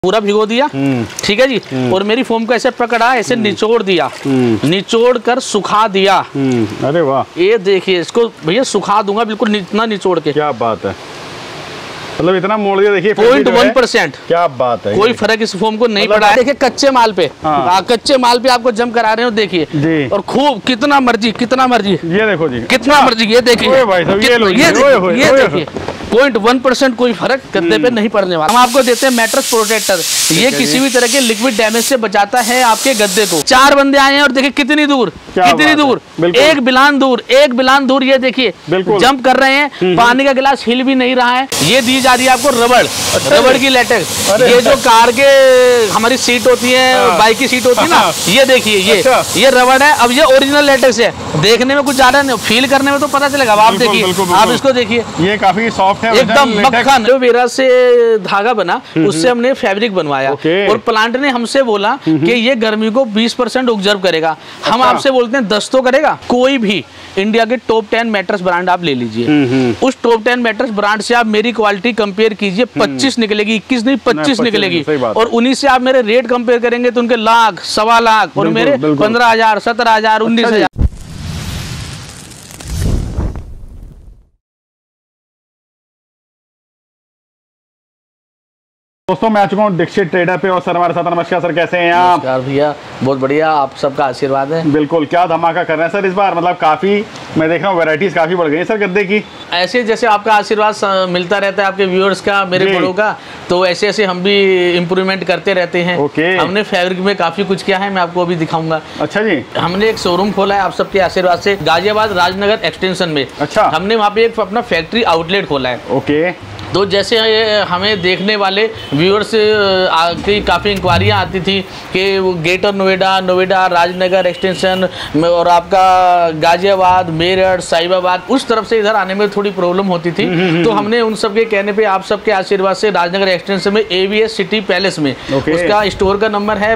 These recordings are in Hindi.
पूरा भिगो दिया, ठीक है जी। और मेरी फोम को ऐसे पकड़ा, ऐसे निचोड़ दिया, निचोड़ कर सुखा दिया। अरे वाह, ये देखिए, इसको भैया सुखा दूंगा बिल्कुल इतना निचोड़ के। क्या बात है, मतलब इतना मोड़ दिया। देखिए 0.1%, क्या बात है, कोई फर्क इस फोम को नहीं पड़ा है। देखिए कच्चे माल पे, कच्चे माल पे आपको जम करा रहे हो, देखिए। और खूब कितना मर्जी ये देखो जी, कितना मर्जी ये देखिए, ये देखिए 0.1% कोई फर्क गद्दे पे नहीं पड़ने वाला। हम आपको देते हैं मैट्रेस प्रोटेक्टर, ये किसी भी तरह के लिक्विड डैमेज से बचाता है आपके गद्दे को। 4 बंदे आए हैं और देखिए कितनी दूर, एक बिलान दूर, ये देखिए जंप कर रहे हैं। पानी का गिलास हिल भी नहीं रहा है। ये दी जा रही है आपको रबड़ की लेटेक्स। ये जो कार के हमारी सीट होती है, बाइक की सीट होती है ना, ये देखिए ये रबड़ है। अब ये ओरिजिनल लेटेक्स है, देखने में कुछ ज्यादा नहीं, फील करने में तो पता चलेगा। आप देखिए, आप इसको देखिए, ये काफी सॉफ्ट है, एकदम मक्खन। जो वेरा से धागा बना, उससे हमने फैब्रिक बनवाया। और प्लांट ने हमसे बोला कि ये गर्मी को 20% ऑब्जर्व करेगा। हम आपसे बोलते हैं 10 तो करेगा। कोई भी इंडिया के टॉप 10 मैट्रेस ब्रांड आप ले लीजिए, उस टॉप 10 मैट्रेस ब्रांड से आप मेरी क्वालिटी कंपेयर कीजिए, 25 निकलेगी, 21 नहीं 25 निकलेगी। और उन्हीं से आप मेरे रेट कंपेयर करेंगे तो उनके लाख, 1.25 लाख, और मेरे 15,000, 17,000, 19,000। दोस्तों मैं आ चुका हूँ दीक्षित ट्रेडर पे, और सर हमारे साथ। नमस्कार सर, कैसे हैं आप? नमस्कार भैया, बहुत बढ़िया, आप सबका आशीर्वाद है। बिल्कुल, क्या धमाका कर रहे हैं सर इस बार, मतलब काफी मैं देख रहा हूँ वैरायटीज काफी बढ़ गई है सर गद्दे की। ऐसे जैसे आपका आशीर्वाद मिलता रहता है आपके व्यूअर्स का, मेरे बड़ों का, तो ऐसे ऐसे हम भी इम्प्रूवमेंट करते रहते हैं। हमने फैब्रिक में काफी कुछ किया है, मैं आपको अभी दिखाऊंगा। अच्छा जी, हमने एक शोरूम खोला है आप सबके आशीर्वाद से, गाजियाबाद राजनगर एक्सटेंशन में। अच्छा, हमने वहाँ पे एक अपना फैक्ट्री आउटलेट खोला है। ओके, तो जैसे हमें देखने वाले व्यूअर्स की काफ़ी इंक्वायरियाँ आती थी कि वो ग्रेटर नोएडा, राजनगर एक्सटेंशन और आपका गाजियाबाद, मेरठ, साहिबाबाद, उस तरफ से इधर आने में थोड़ी प्रॉब्लम होती थी। तो हमने उन सब के कहने पे, आप सबके आशीर्वाद से, राजनगर एक्सटेंशन में AVS सिटी पैलेस में उसका स्टोर का नंबर है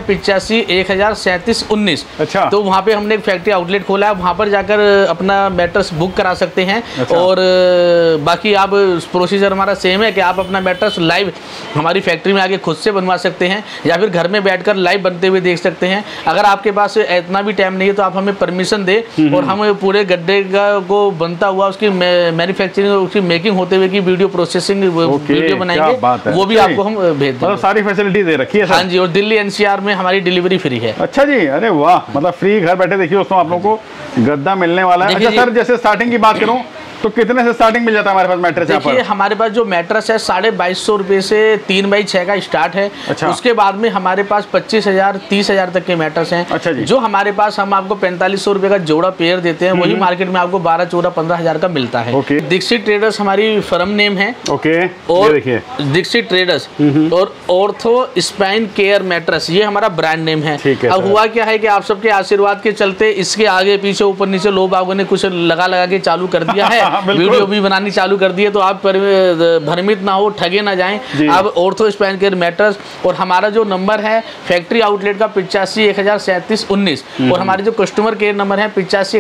85-1037-19। अच्छा, तो वहाँ पे हमने एक फैक्ट्री आउटलेट खोला है, वहाँ पर जाकर अपना मैट्रेस बुक करा सकते हैं। अच्छा। और बाकी आप प्रोसीजर हमारा सेम है कि आप अपना मैट्रेस लाइव हमारी फैक्ट्री में आके खुद से बनवा सकते हैं, या फिर घर में बैठकर लाइव बनते हुए देख सकते हैं। अगर आपके पास इतना भी टाइम नहीं है तो आप हमें परमिशन दें और हम पूरे गड्ढे को बनता हुआ उसकी मैन्युफैक्चरिंग, उसकी मेकिंग होते हुए की वीडियो प्रोसेसिंग वीडियो बनाएंगे, वो भी आपको हम भेज देंगे। सारी फैसिलिटी दे रखी है। हाँ जी, और दिल्ली NCR में हमारी डिलीवरी फ्री है। अच्छा जी, अरे वाह, मतलब फ्री घर बैठे देखिए दोस्तों आप लोगों को गद्दा मिलने वाला है। अच्छा सर, जैसे स्टार्टिंग की बात करूँ तो कितने से स्टार्टिंग मिल जाता है हमारे पास मैट्रेस? देखिए हमारे पास जो मैट्रेस है 2,250 रुपये से 3x6 का स्टार्ट है। अच्छा। उसके बाद में हमारे पास 25,000, 30,000 तक के मैट्रेस हैं। अच्छा जी। जो हमारे पास हम आपको 4500 रुपये का जोड़ा पेयर देते हैं, वही मार्केट में आपको 12, 14, 15,000 का मिलता है। ओके। दीक्षित ट्रेडर्स हमारी फर्म नेम है। ओके। और देखिए दीक्षित ट्रेडर्स और ऑर्थो स्पाइन केयर मैट्रेस, ये हमारा ब्रांड नेम है। अब हुआ क्या है कि आप सबके आशीर्वाद के चलते इसके आगे पीछे ऊपर नीचे लोग बागों ने कुछ लगा के चालू कर दिया है, वीडियो भी बनानी चालू कर दी है। तो आप भ्रमित ना हो, ठगे ना जाएं। अब ऑर्थो स्पाइन केयर मैट्रेस, और हमारा जो नंबर है फैक्ट्री आउटलेट का 85-1037-19, और हमारे जो कस्टमर केयर नंबर है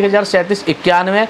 85-1037-91,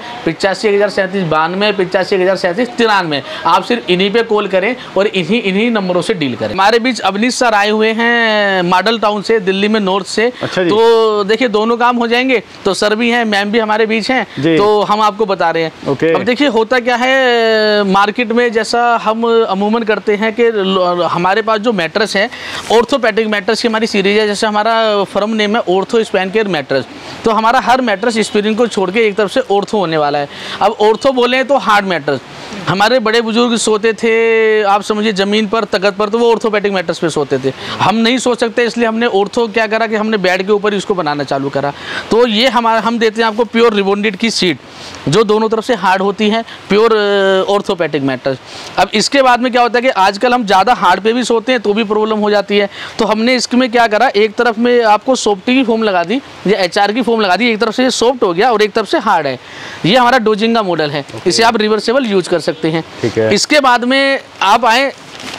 85-1037-92, 85-1037-93। आप सिर्फ इन्हीं पे कॉल करें और इन्हीं नंबरों से डील करें। हमारे बीच अवनीश सर आए हुए हैं मॉडल टाउन से, दिल्ली में नॉर्थ से। अच्छा, तो देखिए दोनों काम हो जाएंगे। तो सर भी हैं, मैम भी हमारे बीच हैं, तो हम आपको बता रहे हैं। अब देखिए होता क्या है, मार्केट में जैसा हम अमूमन करते हैं कि हमारे पास जो मैट्रेस है ऑर्थोपेडिक मैट्रेस की हमारी सीरीज है। जैसे हमारा फर्म नेम है ऑर्थो स्पाइन केयर मैट्रेस, तो हमारा हर मैट्रेस स्प्रिंग को छोड़ के एक तरफ से ऑर्थो होने वाला है। अब ऑर्थो बोले तो हार्ड मैट्रेस, हमारे बड़े बुजुर्ग सोते थे, आप समझिए ज़मीन पर, तख्त पर, तो वो ऑर्थोपेडिक मैट्रेस पे सोते थे। हम नहीं सो सकते, इसलिए हमने ऑर्थो क्या करा कि हमने बेड के ऊपर ही इसको बनाना चालू करा। तो ये हम देते हैं आपको प्योर रिबॉन्डेड की सीट, जो दोनों तरफ से हार्ड होती है, प्योर ऑर्थोपेडिक मैट्रेस। अब इसके बाद में क्या होता है कि आजकल हम ज़्यादा हार्ड पे भी सोते हैं तो भी प्रॉब्लम हो जाती है। तो हमने इसमें क्या करा, एक तरफ में आपको सॉफ्टी की फोम लगा दी या HR की फोम लगा दी, एक तरफ से ये सॉफ्ट हो गया और एक तरफ से हार्ड है। ये हमारा डोजिंगा मॉडल है। इसे आप रिवर्सेबल यूज कर सकते हैं। इसके बाद में आप आए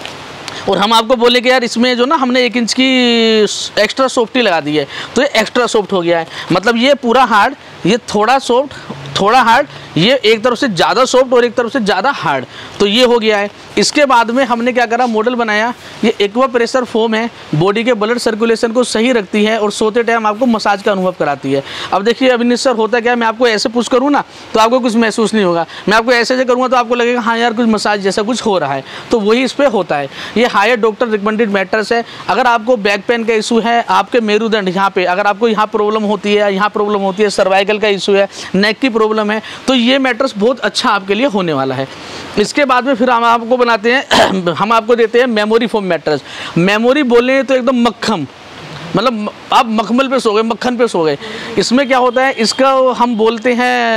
और हम आपको बोले कि यार इसमें जो ना हमने 1 इंच की एक्स्ट्रा सॉफ्टी लगा दी है, तो ये एक्स्ट्रा सॉफ्ट हो गया है। मतलब ये पूरा हार्ड, ये थोड़ा सॉफ्ट थोड़ा हार्ड, ये एक तरफ से ज़्यादा सॉफ्ट और एक तरफ से ज़्यादा हार्ड, तो ये हो गया है। इसके बाद में हमने क्या करा, मॉडल बनाया। ये एक्वा प्रेशर फोम है, बॉडी के ब्लड सर्कुलेशन को सही रखती है और सोते टाइम आपको मसाज का अनुभव कराती है। अब देखिए अविनीश सर, होता क्या है, मैं आपको ऐसे पुश करूँ ना तो आपको कुछ महसूस नहीं होगा, मैं आपको ऐसे करूँगा तो आपको लगेगा हाँ यार कुछ मसाज जैसा कुछ हो रहा है, तो वही इस पर होता है। ये हायर डॉक्टर रिकमेंडेड मैटर्स है। अगर आपको बैक पेन का इशू है, आपके मेरुदंड यहाँ पे अगर आपको यहाँ प्रॉब्लम होती है, यहाँ प्रॉब्लम होती है, सर्वाइकल का इशू है, नेक की प्रॉब्लम है, तो ये मैट्रेस बहुत अच्छा आपके लिए होने वाला है। इसके बाद में फिर हम आपको बनाते हैं हम आपको देते हैं मेमोरी फोम मैट्रेस। मेमोरी बोले तो एकदम मक्खन, मतलब आप मखमल पे सो गए, मक्खन पे सो गए। इसमें क्या होता है, इसका हम बोलते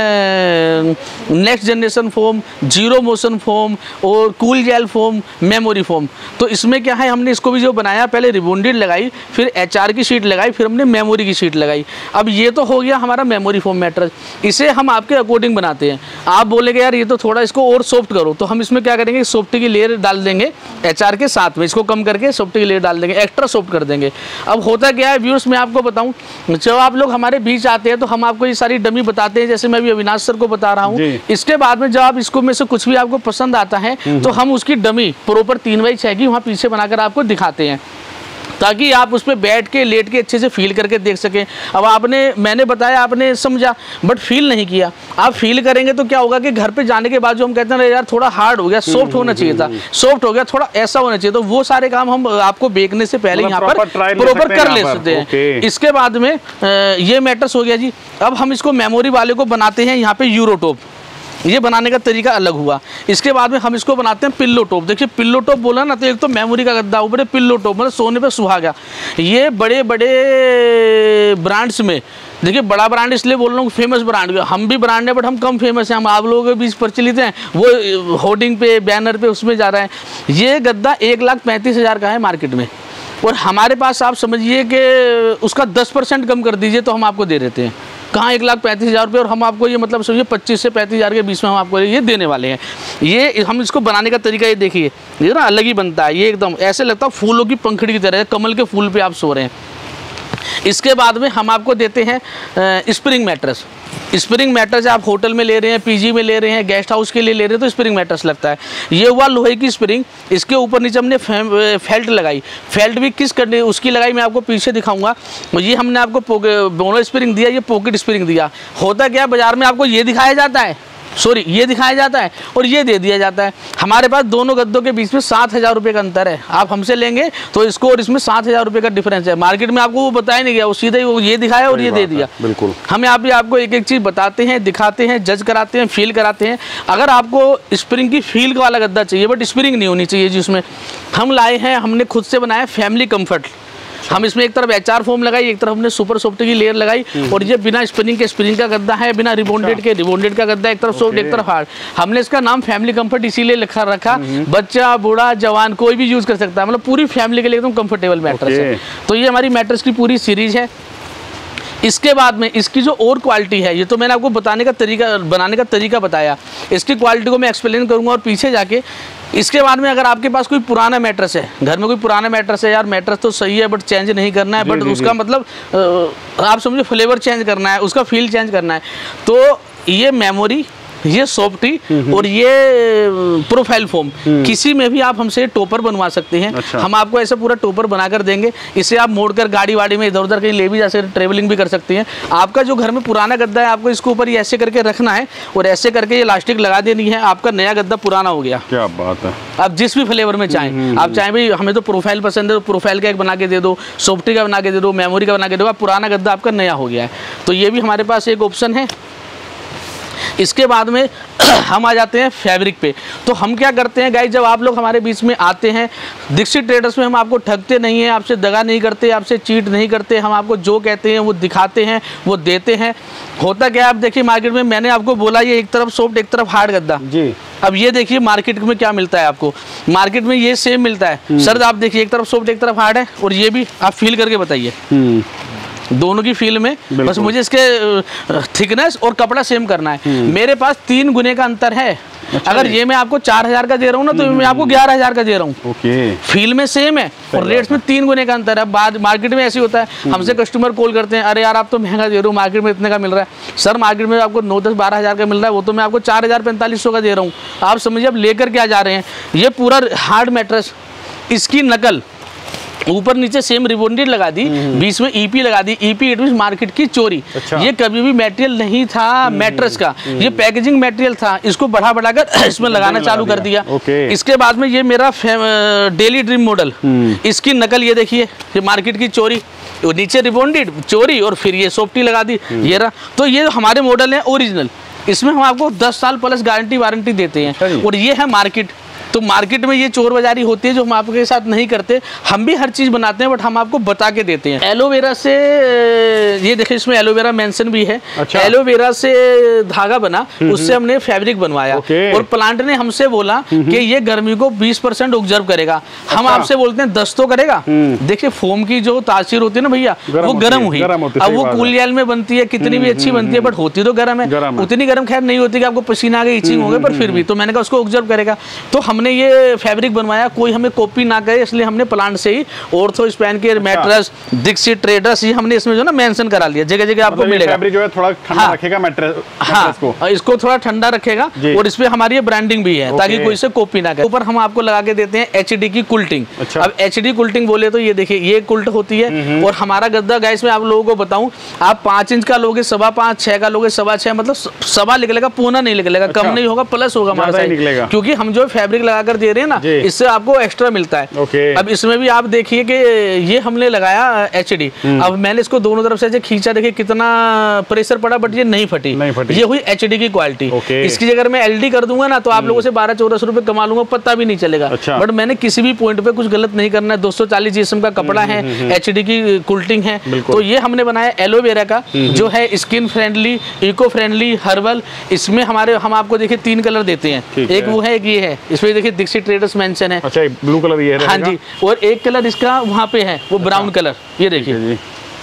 हैं next generation foam, zero motion foam और cool gel foam, memory foam. तो इसमें क्या है, हमने इसको भी जो बनाया, पहले रिबॉन्डेड लगाई, फिर HR की शीट लगाई, फिर हमने मेमोरी की शीट लगाई। अब ये तो हो गया हमारा मेमोरी फोम मैट्रेस। इसे हम आपके अकॉर्डिंग बनाते हैं। आप बोलेंगे यार ये तो थोड़ा इसको और सॉफ्ट करो, तो हम इसमें क्या करेंगे, सॉफ्टी की लेयर डाल देंगे HR के साथ में, इसको कम करके सॉफ्टी की लेयर डाल देंगे, एक्स्ट्रा सॉफ्ट कर देंगे। अब होता क्या है व्यूअर्स, मैं आपको बताऊं, जब आप लोग हमारे बीच आते हैं तो हम आपको ये सारी डमी बताते हैं, जैसे मैं अभी अविनाश सर को बता रहा हूं। इसके बाद में जब आप इसको में से कुछ भी आपको पसंद आता है तो हम उसकी डमी प्रॉपर 3x6 की वहां पीछे बनाकर आपको दिखाते हैं, ताकि आप उस पर बैठ के लेट के अच्छे से फील करके देख सकें। अब मैंने बताया, आपने समझा, बट फील नहीं किया। आप फील करेंगे तो क्या होगा कि घर पे जाने के बाद जो हम कहते हैं यार थोड़ा हार्ड हो गया, सॉफ्ट होना चाहिए था, सॉफ्ट हो गया, थोड़ा ऐसा होना चाहिए, तो वो सारे काम हम आपको बेचने से पहले यहाँ पर प्रॉपर कर ले सकते हैं। इसके बाद में ये मैट्रेस हो गया जी। अब हम इसको मेमोरी वाले को बनाते हैं यहाँ पे यूरोटॉप। ये बनाने का तरीका अलग हुआ। इसके बाद में हम इसको बनाते हैं पिल्लो टॉप। देखिए पिल्लो टॉप बोला ना, तो एक तो मेमोरी का गद्दा, ऊपर पिल्लो टॉप, मतलब सोने पे सुहागा। ये बड़े बड़े ब्रांड्स में, देखिए बड़ा ब्रांड इसलिए बोल रहा हूँ, फेमस ब्रांड, हम भी ब्रांड है बट हम कम फेमस हैं, हम आप लोगों के बीच प्रचलित हैं, वो होर्डिंग पे, बैनर पे, उसमें जा रहा है। ये गद्दा 1,35,000 का है मार्केट में, और हमारे पास आप समझिए कि उसका 10% कम कर दीजिए तो हम आपको दे देते हैं। कहाँ 1,35,000 रुपये, और हम आपको ये मतलब समझिए 25 से 35,000 के बीच में हम आपको ये देने वाले हैं। ये हम इसको बनाने का तरीका ये देखिए, ये ना अलग ही बनता है। ये एकदम ऐसे लगता है फूलों की पंखड़ी की तरह, कमल के फूल पे आप सो रहे हैं। इसके बाद में हम आपको देते हैं स्प्रिंग मैट्रेस। स्प्रिंग मैट्रेस आप होटल में ले रहे हैं, PG में ले रहे हैं, गेस्ट हाउस के लिए ले रहे हैं, तो स्प्रिंग मैट्रेस लगता है। ये हुआ लोहे की स्प्रिंग, इसके ऊपर नीचे हमने फेल्ट लगाई। फेल्ट भी किस करने उसकी लगाई मैं आपको पीछे दिखाऊंगा। ये हमने आपको बोनो स्प्रिंग दिया, ये पॉकेट स्प्रिंग दिया। होता क्या है, बाजार में आपको ये दिखाया जाता है, सॉरी ये दिखाया जाता है और ये दे दिया जाता है। हमारे पास दोनों गद्दों के बीच में 7,000 रुपये का अंतर है। आप हमसे लेंगे तो इसको और इसमें 7,000 रुपये का डिफरेंस है। मार्केट में आपको वो बताया नहीं गया, वो सीधे वो ये दिखाया और ये दे दिया। बिल्कुल, हम यहाँ पे आपको एक एक चीज़ बताते हैं, दिखाते हैं, जज कराते हैं, फील कराते हैं। अगर आपको स्प्रिंग की फील वाला गद्दा चाहिए बट स्प्रिंग नहीं होनी चाहिए, जिसमें हम लाए हैं, हमने खुद से बनाया फैमिली कम्फर्ट। हम इसमें एक तरफ HR फोम लगाई, एक तरफ हमने सुपर सॉफ्ट की लेयर लगाई, और ये बिना स्प्रिंग के स्प्रिंग का गद्दा है, बिना रिबॉन्डेड के रिबॉन्डेड का गद्दा, एक तरफ सॉफ्ट एक तरफ हार्ड। हमने इसका नाम फैमिली कंफर्ट इसीलिए रखा, बच्चा बूढ़ा जवान कोई भी यूज कर सकता है, मतलब पूरी फैमिली के लिए एकदम कंफर्टेबल मैट्रेस है। तो ये हमारी मैट्रेस की पूरी सीरीज है। इसके बाद में इसकी जो और क्वालिटी है, ये तो मैंने आपको बताने का तरीका, बनाने का तरीका बताया, इसकी क्वालिटी को मैं एक्सप्लेन करूंगा और पीछे जाके। इसके बाद में अगर आपके पास कोई पुराना मैट्रेस है, घर में कोई पुराना मैट्रेस है, यार मैट्रेस तो सही है बट चेंज नहीं करना है, बट उसका मतलब आप समझो फ्लेवर चेंज करना है, उसका फील चेंज करना है, तो ये मेमोरी, ये सॉफ्टी और ये प्रोफाइल फोम, किसी में भी आप हमसे टॉपर बनवा सकते हैं। अच्छा। हम आपको ऐसा पूरा टॉपर बनाकर देंगे। इसे आप मोड़कर गाड़ी वाड़ी में इधर उधर कहीं ले भी जा सकते, ट्रेवलिंग भी कर सकते हैं। आपका जो घर में पुराना गद्दा है, आपको इसके ऊपर ये ऐसे करके रखना है और ऐसे करके ये इलास्टिक लगा देनी है, आपका नया गद्दा पुराना हो गया। क्या बात है। आप जिस भी फ्लेवर में चाहें, आप चाहें भाई हमें तो प्रोफाइल पसंद है तो प्रोफाइल का एक बना के दे दो, सॉफ्टी का बना के दे दो, मेमोरी का बना के दो, आप पुराना गद्दा आपका नया हो गया है। तो ये भी हमारे पास एक ऑप्शन है। इसके बाद में हम आ जाते हैं फैब्रिक पे। तो हम क्या करते हैं गाइस, जब आप लोग हमारे बीच में आते हैं, दीक्षित ट्रेडर्स में हम आपको ठगते नहीं हैं, आपसे दगा नहीं करते, आपसे चीट नहीं करते। हम आपको जो कहते हैं वो दिखाते हैं, वो देते हैं। होता क्या है, आप देखिए मार्केट में मैंने आपको बोला ये एक तरफ सॉफ्ट एक तरफ हार्ड गद्दा जी। अब ये देखिए मार्केट में क्या मिलता है आपको, मार्केट में ये सेम मिलता है। सर आप देखिए एक तरफ सॉफ्ट एक तरफ हार्ड है, और ये भी आप फील करके बताइए, दोनों की फील में, बस मुझे इसके थिकनेस और कपड़ा सेम करना है। मेरे पास 3 गुने का अंतर है। अच्छा, अगर ये मैं आपको 4000 का दे रहा हूँ ना, तो मैं आपको 11000 का दे रहा हूँ। फील में सेम है और रेट्स में 3 गुने का अंतर है। बाद मार्केट में ऐसे होता है, हमसे कस्टमर कॉल करते हैं, अरे यार आप तो महंगा दे रहे हो, मार्केट में इतने का मिल रहा है। सर मार्केट में आपको 9, 10, 12 हज़ार का मिल रहा है, वो तो मैं आपको 4000-4500 का दे रहा हूँ। आप समझिए अब लेकर क्या जा रहे हैं। ये पूरा हार्ड मैट्रेस, इसकी नकल, ऊपर नीचे सेम रिबॉन्डेड लगा दी, बीच में ईपी लगा दी। ईपी इट मींस मार्केट की चोरी। अच्छा। ये कभी भी मटेरियल नहीं था मैट्रेस का, ये पैकेजिंग मटेरियल था। इसको बढ़ा बढ़ाकर इसमें लगाना चालू कर दिया। इसके बाद में ये मेरा डेली ड्रीम मॉडल, इसकी नकल ये देखिए, ये मार्केट की चोरी, नीचे रिबॉन्डेड चोरी और फिर ये सोफ्टी लगा दी, ये रहा। तो ये हमारे मॉडल है ओरिजिनल, इसमें हम आपको 10 साल प्लस गारंटी वारंटी देते हैं। और ये है मार्केट। तो मार्केट में ये चोर बाजारी होती है जो हम आपके साथ नहीं करते। हम भी हर चीज़ बनाते हैं बट हम आपको बता के देते हैं। एलोवेरा से, ये देखिए इसमें एलोवेरा मेंशन भी है। अच्छा। एलोवेरा से धागा बना, उससे हमने फैब्रिक बनवाया। और प्लांट ने हमसे बोला कि ये गर्मी को 20% ऑब्जर्व करेगा। हम आपसे बोलते हैं 10 तो करेगा। देखिए फोम की जो तासीर होती है ना भैया, वो गर्म हुई। अब वो कूल जैल में बनती है, कितनी भी अच्छी बनती है, बट होती तो गर्म है। उतनी गर्म खैर नहीं होती कि आपको पसीना आ गया, इचिंग हो गया, पर फिर भी तो मैंने कहा उसको ऑब्जर्व करेगा। तो हमने ये फैब्रिक बनवाया, कोई हमें कॉपी ना करे, इसलिए हमने प्लांट से ही ortho spine care mattress, Dikshit traders, ये हमने इसमें जो ना मेंशन करा लिया। जगह जगह आपको मिलेगा। फैब्रिक जो है थोड़ा ठंडा रखेगा मैट्रेस को, इसको थोड़ा ठंडा रखेगा। और इसमें हमारी ये ब्रांडिंग भी है ताकि कोई इसे कॉपी ना करे। ऊपर हम आपको लगा के देते हैं एचडी की कुल्टिंग। अब एचडी कुल्टिंग बोले तो ये देखिए, ये कुल्ट होती है। और हमारा गद्दा गाइस में आप लोगों को बताऊं, आप 5 इंच का लोगे, 5.25, 6 का लोगे, 6.25, मतलब 6 निकलेगा, पूना नहीं निकलेगा। कम नहीं होगा, प्लस होगा हमारा साइज, क्योंकि हम जो फैब्रिक लगा कर दे रहे हैं ना, इससे आपको एक्स्ट्रा मिलता है। अब इसमें भी आप देखिए कि ये हमने लगाया एचडी। अब मैंने इसको दोनों तरफ से ऐसे खींचा, देखिए कितना प्रेशर पड़ा, बट ये नहीं फटी। ये हुई एचडी की क्वालिटी। इसकी जगह मैं एलडी कर दूंगा ना, तो आप लोगों से 12-1400 रुपए कमा लूंगा, पता भी नहीं चलेगा। बट मैंने किसी भी पॉइंट पे कुछ गलत नहीं करना है। 240 जीएसएम का कपड़ा है, एचडी की कुल्टिंग है। तो ये हमने बनाया एलोवेरा का, जो है skin friendly, eco friendly, herbal. इसमें हम आपको देखिए 3 कलर देते हैं, एक वो है, एक ये है। इसमें देखिए दीक्षित ट्रेडर्स मेंशन है। अच्छा, ब्लू कलर ये है। हाँ जी, और एक कलर इसका वहाँ पे है, वो ब्राउन कलर। ये देखिए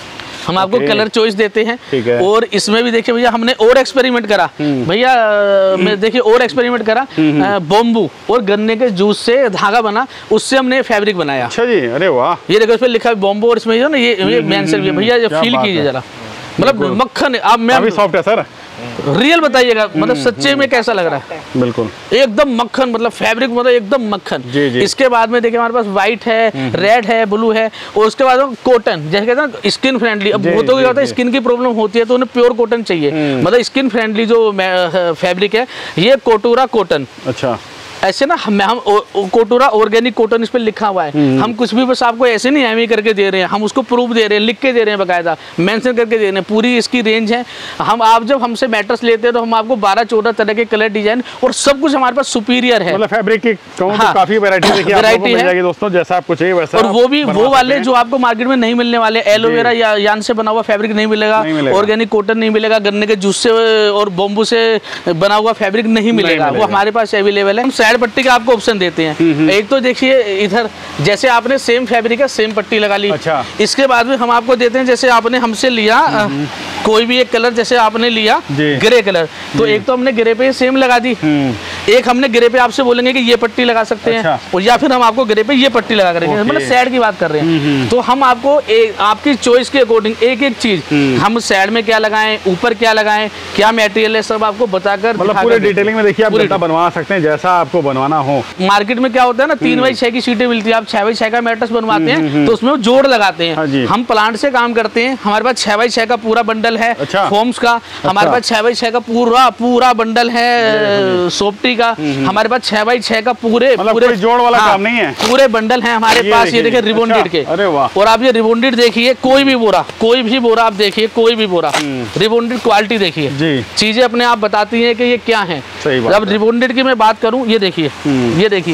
हम आपको कलर चॉइस देते हैं। और इसमें भी देखिए भैया, हमने और एक्सपेरिमेंट करा भैया, मैं देखिए और एक्सपेरिमेंट करा। बॉम्बू और गन्ने के जूस से धागा बना, उससे हमने फैब्रिक बनाया। अच्छा जी, अरे वाह। ये देखो इसमें लिखा है बॉम्बू, और इसमें जो ना ये मेंशन भी है भैया, ये फील कीजिए जरा, मतलब मक्खन। अब मैं सॉफ्ट है सर, रियल बताइएगा, मतलब सच्चे में कैसा लग रहा है। बिल्कुल एकदम मक्खन, मतलब फैब्रिक मतलब एकदम मक्खन। इसके बाद में देखिए हमारे पास व्हाइट है, रेड है, ब्लू है, और उसके बाद कॉटन, जैसे कहते हैं स्किन फ्रेंडली। अब वो तो क्या होता है, स्किन की प्रॉब्लम होती है तो उन्हें प्योर कॉटन चाहिए, मतलब स्किन फ्रेंडली जो फैब्रिक है, ये कोटूरा कॉटन। अच्छा, ऐसे ना हम कोटूरा ऑर्गेनिक कॉटन इस पे लिखा हुआ है। हम कुछ भी बस आपको ऐसे नहीं एमई करके दे रहे हैं, हम उसको प्रूफ दे रहे हैं, लिख के दे रहे हैं, बकायदा मेंशन करके दे रहे हैं। पूरी इसकी रेंज है। आप जब हमसे मैट्रेस लेते हैं तो हम आपको 12-14 तरह के कलर, डिजाइन और सब कुछ हमारे पास सुपीरियर है। मतलब फैब्रिक की काफी वैरायटी है दोस्तों, जैसा आपको चाहिए वैसा। और वो वाले जो आपको मार्केट में नहीं मिलने वाले, एलोवेरा या यान से बना हुआ फैब्रिक नहीं मिलेगा, ऑर्गेनिक कॉटन नहीं मिलेगा, गन्ने के जूस से और बॉम्बू से बना हुआ फैब्रिक नहीं मिलेगा, वो हमारे पास अवेलेबल है। साइड पट्टी का आपको ऑप्शन देते हैं। एक तो देखिए इधर, जैसे आपने सेम फैब्रिक है, सेम पट्टी लगा ली। अच्छा। इसके बाद में हम आपको देते हैं, जैसे आपने हमसे लिया कोई भी एक कलर, जैसे आपने लिया ग्रे कलर, तो एक तो हमने ग्रे पे सेम लगा दी, एक हमने ग्रे पे आपसे बोलेंगे कि ये पट्टी लगा सकते हैं, और या फिर हम आपको ग्रे पे ये पट्टी लगा करेंगे, मतलब साइड की बात कर रहे हैं। तो हम आपको आपकी चॉइस के अकॉर्डिंग एक एक चीज, हम साइड में क्या लगाएं, ऊपर क्या लगाएं, क्या मटेरियल है, सब आपको बताकर, मतलब पूरे डिटेलिंग में देखिए आप बनवा सकते हैं जैसा आपको बनवाना हो। मार्केट में क्या होता है ना, 3x6 की सीटें मिलती है, आप 6x6 का मैट्रेस बनवाते हैं तो उसमें वो जोड़ लगाते हैं। हम प्लांट से काम करते हैं, हमारे पास 6x6 का पूरा बंडल है। अच्छा। फॉर्म्स का हमारे पास 6x6 का पूरा बंडल है। सोफ्टी का हमारे पास 6x6 का पूरे जोड़ वाला काम नहीं है, पूरे बंडल है हमारे पास। ये देखिए रिबॉन्डेड के, और आप ये रिबॉन्डेड देखिए, कोई भी बोरा आप देखिए, कोई भी बोरा रिबॉन्डेड क्वालिटी देखिए, चीजें अपने आप बताती है कि ये क्या है। अब रिबॉन्डेड की मैं बात करूं, ये देखिए, ये देखिए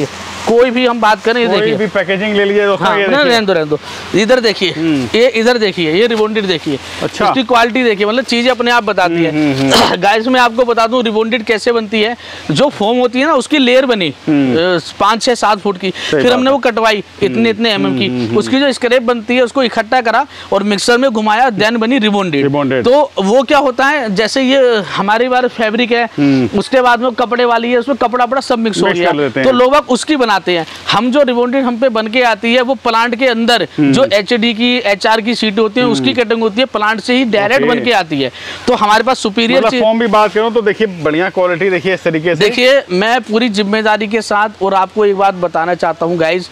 कोई भी हम बात करें, देखिए भी पैकेजिंग ले लीजिए दोस्तों। हाँ, रहने दो। इधर देखिए, ये इधर देखिए, ये रिबॉन्डेड देखिए। अच्छा, इसकी क्वालिटी देखिए, मतलब चीजें अपने आप बताती है। गाइस मैं आपको बता दूं रिबॉन्डेड कैसे बनती है। जो फोम होती है ना, उसकी लेयर बनी 5, 6, 7 फुट की, फिर हमने वो कटवाई इतने mm की, उसकी जो स्क्रैप बनती है उसको इकट्ठा करा और मिक्सर में घुमाया, देन बनी रिबॉन्डेड। तो वो क्या होता है, जैसे ये हमारी बार फैब्रिक है, उसके बाद में कपड़े वाली है, उसमें कपड़ा बड़ा सब मिक्स हो गया, तो लोग उसकी बनाते हैं। हम जो रिबॉन्डेड हम पे बन के आती है, वो प्लांट के अंदर जो HD की HR की सीट होती है, उसकी कटिंग होती है, प्लांट से ही डायरेक्ट बन के आती है। तो हमारे पास सुपीरियर फॉर्म भी बात करूं तो देखिए बढ़िया क्वालिटी देखिए इस तरीके से। देखिए मैं पूरी जिम्मेदारी के साथ और आपको एक बात बताना चाहता हूँ गाइज,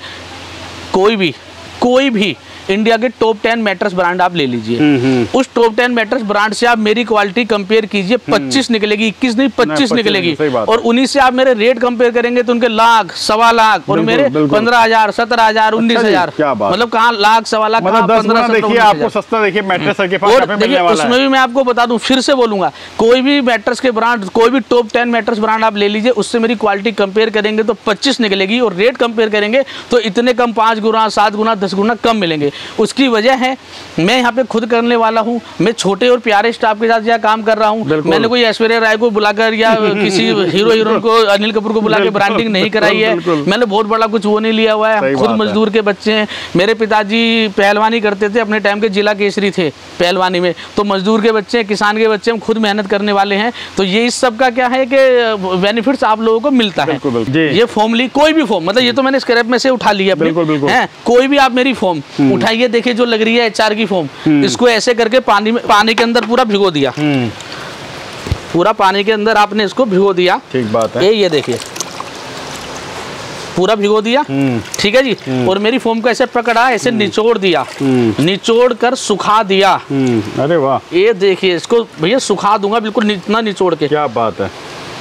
कोई भी इंडिया के टॉप 10 मैट्रेस ब्रांड आप ले लीजिए, उस टॉप 10 मैट्रेस ब्रांड से आप मेरी क्वालिटी कंपेयर कीजिए, 25 निकलेगी, 21 नहीं 25 निकलेगी। और उन्हीं से आप मेरे रेट कंपेयर करेंगे तो उनके लाख, 1.25 लाख, और मेरे 15,000, 17,000, 19,000, मतलब कहाँ लाख, 1.25 लाख, 15, देखिए आपको सस्ता देखिए मैट्रेस के पास मिलने वाला है। उसमें भी मैं आपको बता दूं, फिर से बोलूंगा, कोई भी मैट्रेस के ब्रांड, कोई भी टॉप 10 मैट्रेस ब्रांड आप ले लीजिए, उससे मेरी क्वालिटी कंपेयर करेंगे तो 25 निकलेगी, और रेट कंपेयर करेंगे तो इतने कम 5 गुना, 7 गुना, 10 गुना कम मिलेंगे। उसकी वजह है मैं यहाँ पे खुद करने वाला हूँ, मैं छोटे और प्यारे स्टाफ के साथ यहाँ काम कर रहा हूँ। मैंने कोई ऐश्वर्या राय को बुलाकर या किसी हीरो हीरोइन को, अनिल कपूर को बुला के ब्रांडिंग नहीं कराई है। मैंने बहुत बड़ा कुछ वो नहीं लिया हुआ है। खुद मजदूर के बच्चे हैं। मेरे पिताजी पहलवानी करते थे, अपने टाइम के जिला केसरी थे पहलवानी में, तो मजदूर के बच्चे, किसान के बच्चे, हम खुद मेहनत करने वाले हैं। तो ये इस सब का क्या है कि बेनिफिट्स आप लोगों को मिलता है। ये फॉर्म ली, कोई भी फॉर्म, मतलब ये तो मैंने स्क्रैप में से उठा लिया, कोई भी आप मेरी फॉर्म उठाइए, देखिए जो लग रही है HR की फॉर्म, इसको ऐसे करके पानी के अंदर पूरा भिगो दिया, पूरा पानी के अंदर आपने इसको भिगो दिया। ठीक बात है। ये देखिए पूरा भिगो दिया, ठीक है जी। और मेरी फॉर्म को ऐसे पकड़ा, ऐसे निचोड़ दिया, निचोड़ कर सुखा दिया। अरे वाह, ये देखिए, इसको भैया सुखा दूंगा बिल्कुल इतना निचोड़ के। क्या बात है,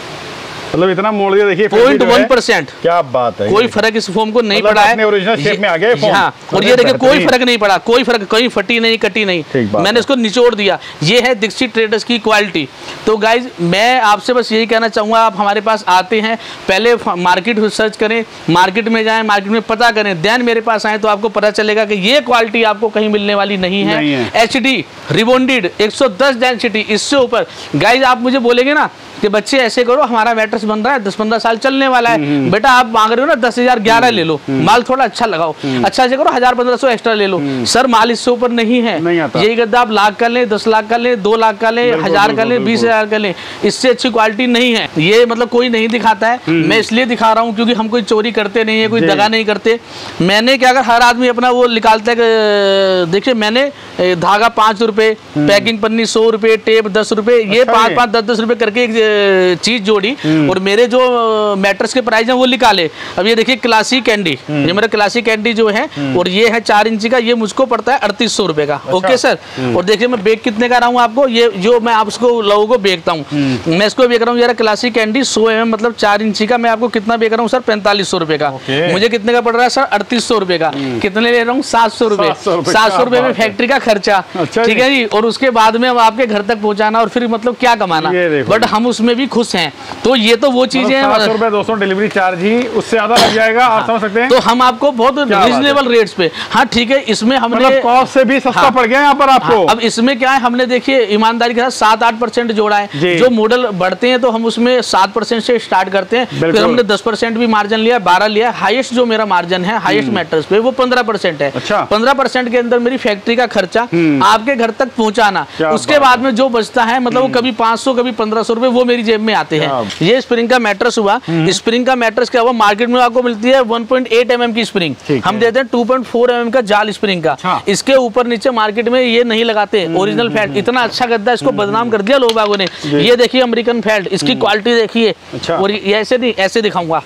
मतलब इतना मोड़ दिया, देखिए 0.1%। क्या बात है, कोई फर्क इस फॉर्म को नहीं पड़ा है, ओरिजिनल शेप में आ गया फॉर्म। हाँ, और ये देखिए कोई फर्क नहीं पड़ा, कोई फर्क, कहीं फटी नहीं, कटी नहीं, मैंने इसको निचोड़ दिया। ये है दीक्षित ट्रेडर्स की क्वालिटी। तो गाइज मैं आपसे बस यही कहना चाहूंगा, आप हमारे पास आते हैं, पहले मार्केट सर्च करें, मार्केट में जाएं, मार्केट में पता करें, देन मेरे पास आए तो आपको पता चलेगा कि ये क्वालिटी आपको कहीं मिलने वाली नहीं है। HD रिबॉन्डेड 110 डेंसिटी, इससे ऊपर गाइज आप मुझे बोलेंगे ना कि बच्चे ऐसे करो, हमारा मैट्रेस बन रहा है, 10-15 साल चलने वाला है, बेटा आप मांग रहे हो ना 10,000, 11 ले लो, माल थोड़ा अच्छा लगाओ, अच्छा से करो, 1000-1500 एक्स्ट्रा ले लो। सर माल इससे ऊपर नहीं है, यही गद्दा आप लाख का लें, 10 लाख का लें, 2 लाख का लें, 1000 का लें, 20,000 का लें, इससे अच्छी क्वालिटी नहीं है। ये मतलब कोई नहीं दिखाता है, मैं इसलिए दिखा रहा हूँ क्योंकि हम कोई चोरी करते नहीं है, कोई दगा नहीं करते। मैंने क्या, अगर हर आदमी अपना वो निकालता है, देखिए मैंने धागा 5 रुपए, पैकिंग पन्नी 100 रुपए, टेप 10 रुपए, ये 5-5, 10-10 रुपए करके एक चीज जोड़ी, और मेरे जो मैट्रेस के प्राइस हैं वो निकाले। अब ये देखिए क्लासिक कैंडी, ये मेरा क्लासिक कैंडी जो है, और ये है 4 इंची का, ये मुझको पड़ता है 3800 रुपए का। ओके सर, और देखिए मैं बेच कितने का रहा हूँ आपको, ये जो मैं आपको लोगों को बेचता हूँ, मैं इसको बेच रहा हूँ यार क्लासिक कैंडी 100 mm, मतलब 4 इंची का, मैं आपको कितना बेच रहा हूँ सर, 4500 रुपए का। मुझे कितने का पड़ रहा है सर, 3800 रुपए का। कितने ले रहा हूँ, 700 रुपए। 700 रुपए में फैक्ट्री का खर्चा, ठीक है जी, और उसके बाद में आपके घर तक पहुंचाना, और फिर मतलब क्या कमाना, बट हम उसमें भी खुश हैं। तो ये तो वो चीजें हैं, 700 रुपए 200 डिलीवरी चार्ज ही, उससे ज्यादा लग जाएगा, आप समझ सकते हैं। तो हम आपको बहुत रीजनेबल रेट्स पे, हाँ ठीक है, इसमें हमने कॉस्ट से भी सस्ता पड़ गया यहाँ पर आपको। अब इसमें क्या है, हमने देखिए ईमानदारी के साथ 7-8% जोड़ा है। जो मॉडल बढ़ते हैं तो हम उसमें 7% से स्टार्ट करते हैं, फिर हमने 10% भी मार्जिन लिया, 12 लिया, हाईएस्ट जो मेरा मार्जिन है हाईएस्ट मैट्रेस पे वो 15% है। 15% के अंदर मेरी फैक्ट्री का खर्चा, आपके घर तक पहुंचाना, उसके बाद में जो बचता है, मतलब वो कभी 500 कभी 1500 रुपए वो मेरी जेब में आते हैं। ये स्प्रिंग का मैट्रेस हुआ, स्प्रिंग का मैट्रेस क्या हुआ, मार्केट में आपको मिलती है 1.8 mm की स्प्रिंग, हम देते हैं 2.4 mm का जाल स्प्रिंग का। इसके ऊपर नीचे मार्केट में ये नहीं लगाते ओरिजिनल फेल्ट, इतना अच्छा गद्दा, इसको बदनाम कर दिया लोग बागों ने। ये देखिए अमेरिकन फेल्ट, इसकी क्वालिटी देखिए, और ये ऐसे नहीं, ऐसे दिखाऊंगा,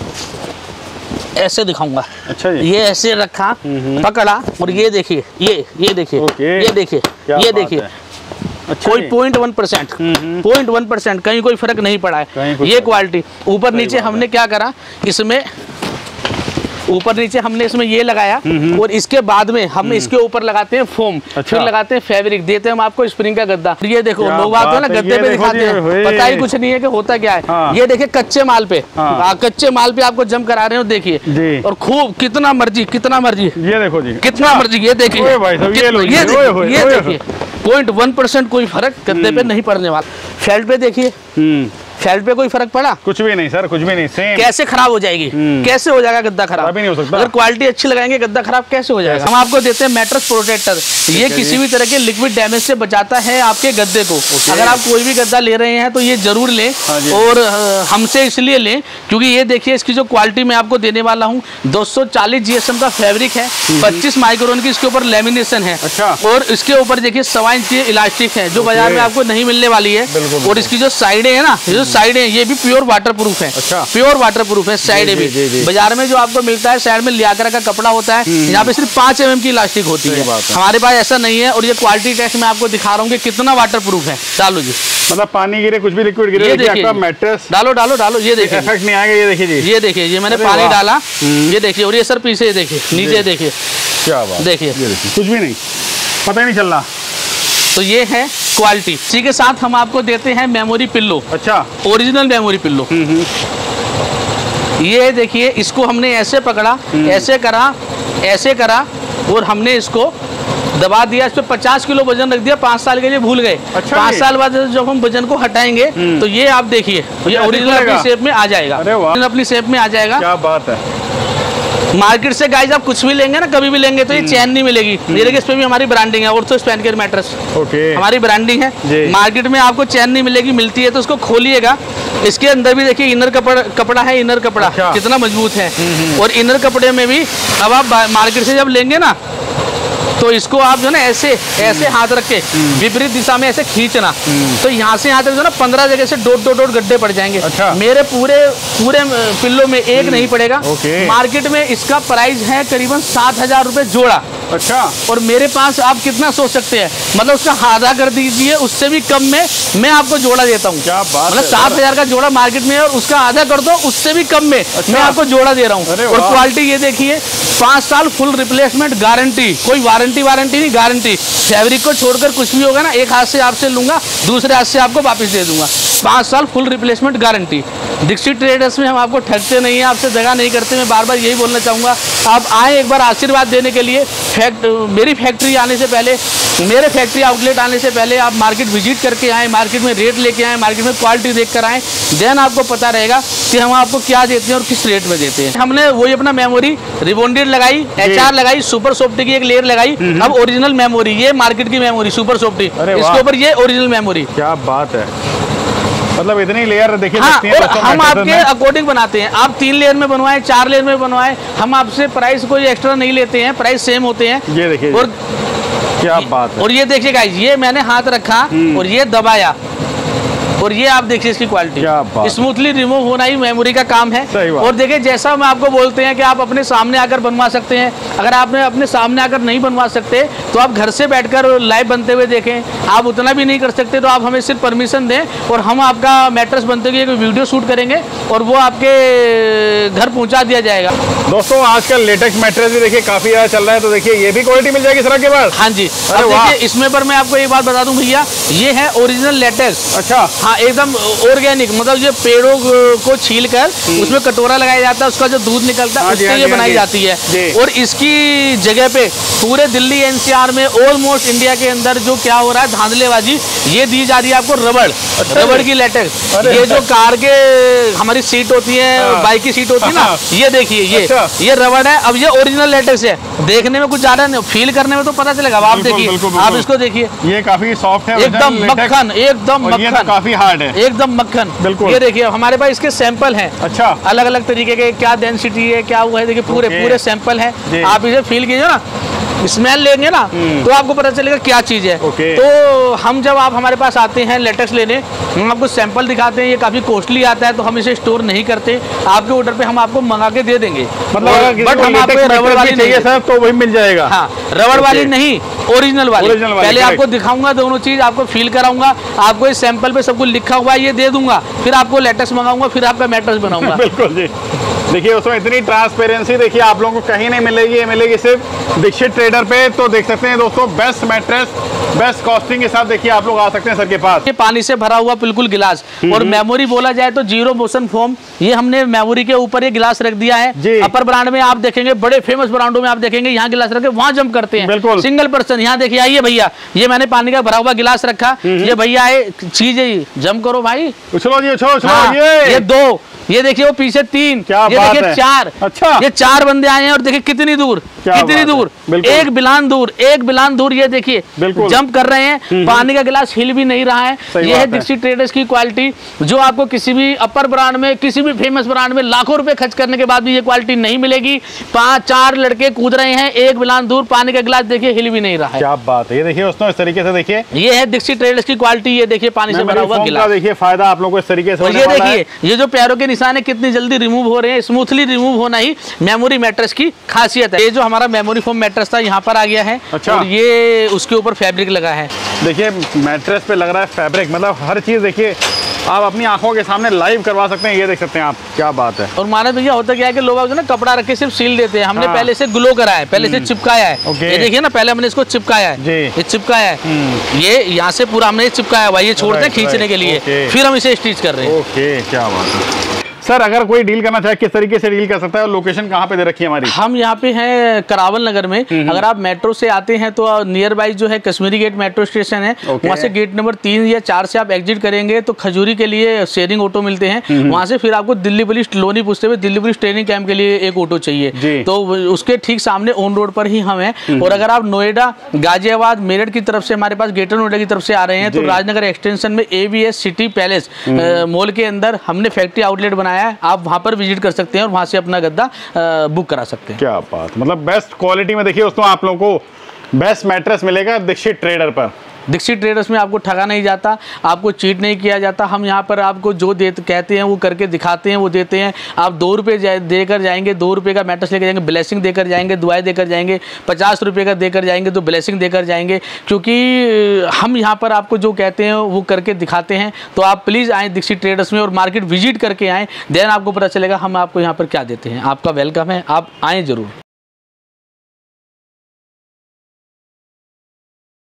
ऐसे दिखाऊंगा। अच्छा जी। ये ऐसे रखा, पकड़ा, और ये देखिए, ये देखिए, ये देखिए, ये देखिए, अच्छा, कोई 0.1% कहीं कोई फर्क नहीं पड़ा है। ये क्वालिटी ऊपर नीचे हमने क्या करा, इसमें ऊपर नीचे हमने इसमें ये लगाया और इसके बाद में हम इसके ऊपर लगाते हैं फोम, फिर लगाते हैं फैब्रिक, देते हैं हम आपको स्प्रिंग का गद्दा। ये देखो लोग बात है ना गद्दे पे दिखाते हैं, पता ही कुछ नहीं है कि होता क्या है। ये देखिए कच्चे माल पे, कच्चे माल पे आपको जम करा रहे हो, देखिए, और खूब कितना मर्जी ये देखो जी, कितना मर्जी, ये देखिए, ये देखिए 0.1% कोई फर्क गद्दे पे नहीं पड़ने वाला। फेल्ट पे देखिए, फेल्ट पे कोई फर्क पड़ा? कुछ भी नहीं सर, कुछ भी नहीं। सेम। कैसे खराब हो जाएगी, कैसे हो जाएगा गद्दा खराब? नहीं हो सकता। अगर क्वालिटी अच्छी लगाएंगे गद्दा खराब कैसे हो जाएगा? हम आपको देते हैं मैट्रेस प्रोटेक्टर, ये किसी भी तरह के लिक्विड डैमेज से बचाता है आपके गद्दे को। अगर आप कोई भी गद्दा ले रहे हैं तो ये जरूर लें, और हमसे इसलिए लें क्योंकि ये देखिए इसकी जो क्वालिटी मैं आपको देने वाला हूँ, 240 GSM का फैब्रिक है, 25 माइक्रोन की इसके ऊपर लेमिनेशन है, और इसके ऊपर देखिए 1.25 इंच की इलास्टिक है जो बाजार में आपको नहीं मिलने वाली है। और इसकी जो साइडें है ना, साइड है ये भी प्योर वाटर प्रूफ है। प्योर वाटर प्रूफ है साइड भी। बाजार में जो आपको मिलता है साइड में लियाकरा का कपड़ा होता है, यहाँ पे सिर्फ 5 mm की इलास्टिक होती है, हमारे पास ऐसा नहीं है। और ये क्वालिटी टेस्ट मैं आपको दिखा रहा हूँ कि कितना वाटर प्रूफ है। डालो जी, मतलब पानी गिरे, कुछ भी लिक्विड गिरे, देखिए मैट्रेस डालो डालो डालो, ये देखिए इफेक्ट नहीं आएगा। ये देखिए जी, ये देखिए, ये मैंने पानी डाला, ये देखिए, और ये सर पीछे देखिए, नीचे देखिए, क्या बात, देखिए कुछ भी नहीं, पता ही नहीं चल रहा। तो ये है क्वालिटी। इसी के साथ हम आपको देते हैं मेमोरी पिल्लो। अच्छा, ओरिजिनल मेमोरी पिल्लो। ये देखिए, इसको हमने ऐसे पकड़ा, ऐसे करा और हमने इसको दबा दिया, इस पे 50 किलो वजन रख दिया, 5 साल के लिए भूल गए। अच्छा, 5 साल बाद जब हम वजन को हटाएंगे तो ये आप देखिए, ये ओरिजिनल अपनी शेप में आ जाएगा, अपनी शेप में आ जाएगा। क्या बात है। मार्केट से गाइस आप कुछ भी लेंगे ना, कभी भी लेंगे तो ये चैन नहीं मिलेगी। ये देखिए, इस पे भी हमारी ब्रांडिंग है, ऑर्थो स्पैन केयर मैट्रेस, हमारी ब्रांडिंग है। मार्केट में आपको चैन नहीं मिलेगी, मिलती है तो उसको खोलिएगा, इसके अंदर भी देखिए इनर कपड़ा है, इनर कपड़ा कितना मजबूत है। और इनर कपड़े में भी अब आप मार्केट से जब लेंगे ना तो इसको आप जो ना ऐसे हाथ रख के विपरीत दिशा में ऐसे खींचना, तो यहाँ से यहाँ तक जो ना 15 जगह से डोट गड्ढे पड़ जाएंगे। अच्छा। मेरे पूरे पिल्लो में एक नहीं पड़ेगा। मार्केट में इसका प्राइस है करीबन 7,000 रुपए जोड़ा। अच्छा। और मेरे पास आप कितना सोच सकते हैं, मतलब उसका आधा कर दीजिए, उससे भी कम में मैं आपको जोड़ा देता हूँ। क्या बात, मतलब 7,000 का जोड़ा मार्केट में है और उसका आधा कर दो, उससे भी कम में मैं आपको जोड़ा दे रहा हूँ। और क्वालिटी ये देखिए, 5 साल फुल रिप्लेसमेंट गारंटी, कोई वारंटी नहीं, गारंटी। फैब्रिक को छोड़कर कुछ भी होगा ना, एक हाथ से आपसे लूंगा, दूसरे हाथ से आपको वापस दे दूंगा। 5 साल full replacement guarantee. Dikshit traders में हम आपको ठगते नहीं है, आपसे दगा नहीं करते। मैं बार बार यही बोलना चाहूँगा, आप आए एक बार आशीर्वाद देने के लिए। मेरी फैक्ट्री आने से पहले, मेरे फैक्ट्री आउटलेट आने से पहले आप मार्केट विजिट करके आएँ, मार्केट में रेट लेके आएँ, मार्केट में क्वालिटी देख कर आएँ, देन आपको पता रहेगा कि हम आपको क्या देते हैं और किस रेट में देते हैं। हमने वही अपना मेमोरी रिबॉन्डेड लगाई, HR लगाई, सुपर सॉफ्टी की एक लेयर लगाई। अब ओरिजिनल मेमोरी, ये मार्केट की मेमोरी सुपर सॉफ्टी, इसके ऊपर ये ओरिजिनल मेमोरी। क्या बात है, मतलब इतनी लेयर देखिए। हाँ, और हम आपके अकॉर्डिंग बनाते हैं। आप 3 लेयर में बनवाएं, 4 लेयर में बनवाएं, हम आपसे प्राइस कोई एक्स्ट्रा नहीं लेते हैं, प्राइस सेम होते हैं। ये देखिए, और क्या बात है। और ये देखिए गाइस, ये मैंने हाथ रखा और ये दबाया, और ये आप देखिए इसकी क्वालिटी, स्मूथली रिमूव होना ही मेमोरी का काम है। और देखिए, जैसा हम आपको बोलते हैं कि आप अपने सामने आकर बनवा सकते हैं। अगर आपने अपने सामने आकर नहीं बनवा सकते तो आप घर से बैठकर लाइव बनते हुए देखें। आप उतना भी नहीं कर सकते तो आप हमें सिर्फ परमिशन दें और हम आपका मैट्रेस बनते हुए एक वीडियो शूट करेंगे और वो आपके घर पहुंचा दिया जाएगा। दोस्तों, आजकल लेटेक्स मैट्रेस भी देखिए काफी ज्यादा चल रहा है, तो देखिए ये भी क्वालिटी मिल जाएगी सर आपके पास। हाँ जी, अब देखिए इसमें पर मैं आपको एक बात बता दूं भैया, ये है ओरिजिनल लेटेक्स। अच्छा। हाँ, एकदम ऑर्गेनिक, मतलब ये पेड़ों को छील कर उसमें कटोरा लगाया जाता है, उसका जो दूध निकलता है उससे ये बनाई जाती है। और इसकी जगह पे पूरे दिल्ली NCR में ऑलमोस्ट इंडिया के अंदर जो क्या हो रहा है धांधलेबाजी, ये दी जा रही है आपको रबड़ की लेटेक्स। ये जो कार के हमारी सीट होती है, बाइक की सीट होती है ना, ये देखिए ये रबड़ है। अब ये ओरिजिनल लेटेक्स है, देखने में कुछ ज्यादा नहीं, फील करने में तो पता चलेगा। आप देखिए, आप इसको देखिए, ये काफी सॉफ्ट है, एकदम मक्खन, एकदम मक्खन, काफी हार्ड है, एकदम मक्खन। बिल्कुल। ये देखिए हमारे पास इसके सैंपल हैं। अच्छा। अलग अलग तरीके के, क्या डेंसिटी है, क्या हुआ है, देखिए पूरे सैंपल हैं। आप इसे फील कीजिए ना, स्मेल लेंगे ना तो आपको पता चलेगा क्या चीज़ है। तो हम जब आप हमारे पास आते हैं लेटेक्स लेने, हम आपको सैंपल दिखाते हैं। ये काफ़ी कॉस्टली आता है तो हम इसे स्टोर नहीं करते, आपके ऑर्डर पे हम आपको मंगा के दे देंगे। मतलब बट हम आपको रबड़ वाली चाहिए सर तो वही मिल जाएगा। हाँ, रबड़ वाली नहीं, ओरिजिनल वाली। पहले आपको दिखाऊंगा दोनों चीज़, आपको फील कराऊंगा, आपको इस सैंपल पे सब कुछ लिखा हुआ है ये दे दूंगा, फिर आपको लेटेक्स मंगाऊंगा, फिर आपका मैट्रेस बनाऊंगा। बिल्कुल जी। देखिए दोस्तों इतनी ट्रांसपेरेंसी देखिए आप लोगों को कहीं नहीं मिलेगी, ये मिलेगी सिर्फ दीक्षित ट्रेडर पे। तो देख सकते हैं दोस्तों बेस्ट मैट्रेस बेस्ट कॉस्टिंग के साथ देखिए आप लोग आ सकते हैं सर के पास। ये पानी से भरा हुआ बिल्कुल गिलास, और मेमोरी बोला जाए तो जीरो मोशन फोम, ये हमने मेमोरी के ऊपर ये गिलास रख दिया है। अपर ब्रांड में आप देखेंगे, बड़े फेमस ब्रांडों में आप देखेंगे यहाँ गिलास रखे वहां जंप करते हैं बिल्कुल सिंगल पर्सन। यहाँ देखिए आइए भैया, ये मैंने पानी का भरा हुआ गिलास रखा, ये भैया चीज है, जंप करो भाई, उछलो जी उछलो उछलो। हाँ, ये 2, ये देखिए वो पीछे 3, ये देखिए 4। अच्छा, ये 4 बंदे आए हैं और देखिए कितनी दूर, कितनी दूर, एक बिलान दूर, एक बिलान दूर, ये देखिए जंप कर रहे हैं। पानी का गिलास हिल भी नहीं रहा है। ये है दीक्षित ट्रेडर्स की क्वालिटी, जो आपको किसी भी अपर ब्रांड में, किसी भी फेमस ब्रांड में लाखों रुपए खर्च करने के बाद भी ये क्वालिटी नहीं मिलेगी। 5-4 लड़के कूद रहे हैं, एक बिलान दूर, पानी का गिलास देखिए हिल भी नहीं रहा है। क्या बात है। ये देखिए दोस्तों इस तरीके से देखिए, ये है दीक्षित ट्रेडर्स की क्वालिटी। ये देखिए पानी से भरा हुआ गिलास, देखिए फायदा आप लोगों को इस तरीके से। ये देखिए ये जो पैरों के निशान है कितनी जल्दी रिमूव हो रहे हैं, स्मूथली रिमूव होना ही मेमोरी मैट्रेस की खासियत है। ये जो हमारा मेमोरी फोम मैट्रेस था यहाँ पर आ गया है। अच्छा। और ये उसके ऊपर फैब्रिक लगा है। देखिए मैट्रेस पे लग रहा है फैब्रिक, मतलब हर चीज देखिए आप अपनी आंखों के सामने लाइव करवा सकते हैं। ये देख सकते हैं आप, क्या बात है। और माना भैया होता क्या है कि लोग ना कपड़ा रख के सिर्फ सील देते हैं, हमने पहले से ग्लो करा है, पहले से चिपकाया है। ये देखिए ना, पहले हमने इसको चिपकाया है, ये चिपकाया है, ये यहाँ से पूरा हमने चिपकाया हुआ, ये छोड़ते हैं खींचने के लिए, फिर हम इसे स्टिच कर रहे हैं। ओके, क्या बात है। सर अगर कोई डील करना चाहे किस तरीके से डील कर सकता है, और लोकेशन कहाँ पे दे रखी है हमारी? हम यहाँ पे हैं करावल नगर में। अगर आप मेट्रो से आते हैं तो नियर बाई जो है कश्मीरी गेट मेट्रो स्टेशन है, वहाँ से गेट नंबर 3 या 4 से आप एग्जिट करेंगे तो खजूरी के लिए शेयरिंग ऑटो मिलते हैं। वहाँ से फिर आपको दिल्ली पुलिस लोनी पूछते हुए दिल्ली पुलिस ट्रेनिंग कैंप के लिए एक ऑटो चाहिए, तो उसके ठीक सामने ऑन रोड पर ही हम हैं। और अगर आप नोएडा, गाजियाबाद, मेरठ की तरफ से हमारे पास ग्रेटर नोएडा की तरफ से आ रहे हैं तो राजनगर एक्सटेंशन में AVS सिटी पैलेस मॉल के अंदर हमने फैक्ट्री आउटलेट बनाया है, आप वहाँ पर विजिट कर सकते हैं और वहां से अपना गद्दा बुक करा सकते हैं। क्या बात, मतलब बेस्ट क्वालिटी में देखिए दोस्तों आप लोगों को बेस्ट मैट्रेस मिलेगा दीक्षित ट्रेडर पर। दीक्षित ट्रेडर्स में आपको ठगा नहीं जाता, आपको चीट नहीं किया जाता। हम यहाँ पर आपको जो कहते हैं वो करके दिखाते हैं, वो देते हैं। आप 2 रुपये देकर जाएंगे, 2 रुपये का मैट्रेस लेकर जाएंगे, ब्लेसिंग देकर जाएंगे, दुआएं देकर जाएंगे। 50 रुपये का देकर जाएंगे तो ब्लेसिंग देकर जाएंगे, क्योंकि हम यहाँ पर आपको जो कहते हैं वो करके दिखाते हैं। तो आप प्लीज़ आएँ दीक्षित ट्रेडर्स में और मार्केट विजिट करके आएँ, देन आपको पता चलेगा हम आपको यहाँ पर क्या देते हैं। आपका वेलकम है, आप आएँ ज़रूर।